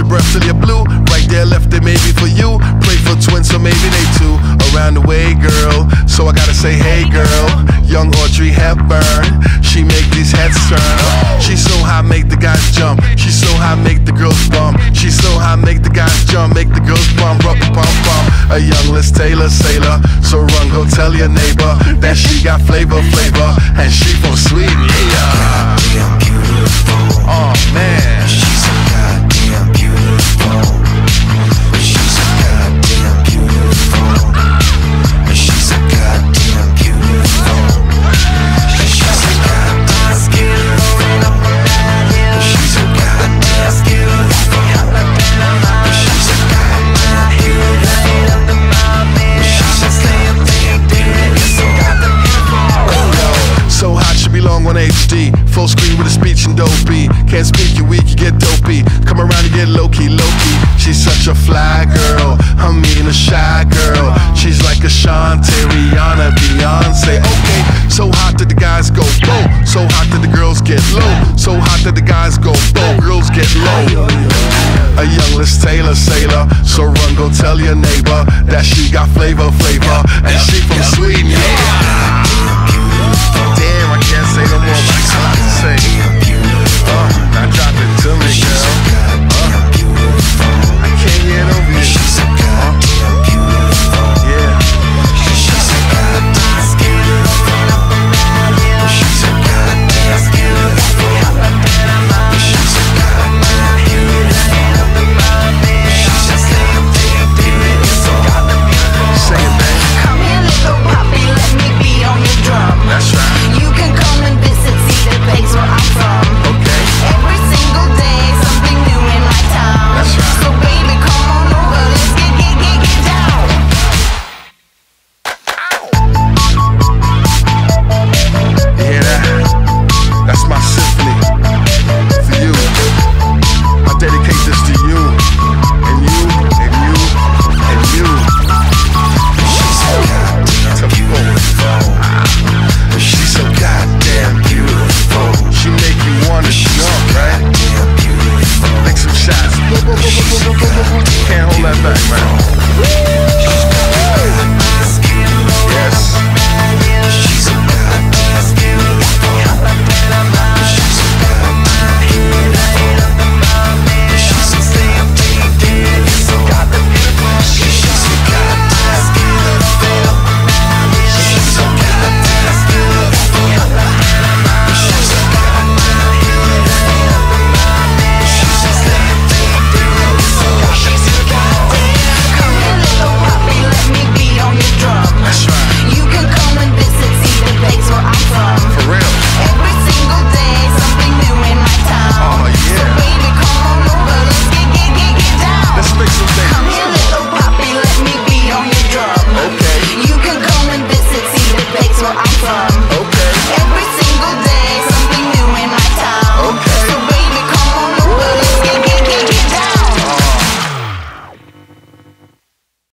breath till you're blue. Right there, left it maybe for you. Pray for twins, so maybe they two. Around the way, girl. So I gotta say, hey, girl. Young Audrey Hepburn. She make these heads turn. She's so hot, make the guys jump. She's so hot, make the girls bump. She's so hot, make the guys jump, make the girls bump, rub, bump, bump. A young Liz Taylor sailor. So run, go tell your neighbor that she got flavor, and she from Sweden. Yeah. Goddamn beautiful. Oh man. She's so goddamn beautiful. She's so goddamn beautiful. She's so goddamn beautiful. She's so goddamn beautiful. She's so goddamn beautiful. She's so goddamn beautiful. She's so goddamn beautiful. So hot, she belong on HD. Full screen with a speech and dopey. Can't speak, you weak, you get dopey. Come around and get low-key, low-key. She's such a fly girl, I mean a shy girl. She's like a Shantae, Rihanna, Beyonce. Okay, so hot that the guys go low. So hot that the girls get low. So hot that the guys go low, girls get low. A young Liz Taylor sailor. So run, go tell your neighbor that she got flavor, and she from Sweden, yeah. Damn, I can't say no more, but I got a lot to say. Now drop it to me, girl. I can't get over you. She's so goddamn beautiful. Yeah. She's so goddamn beautiful. She's so goddamn beautiful. She's so goddamn beautiful. She's so goddamn beautiful. Say it, man. Come here, little puppy, let me be on your drum. That's right. You can come and visit, see the place where I'm from. Okay. Every single day, something new in my town. That's right. So baby, come on over, let's get down. You hear that? That's my symphony for you. I dedicate this to you, and you, and you, and you. She's so goddamn beautiful. She's so goddamn beautiful. She make you wanna jump, right? Goddamn beautiful. Make some shots. Can't hold that back, man.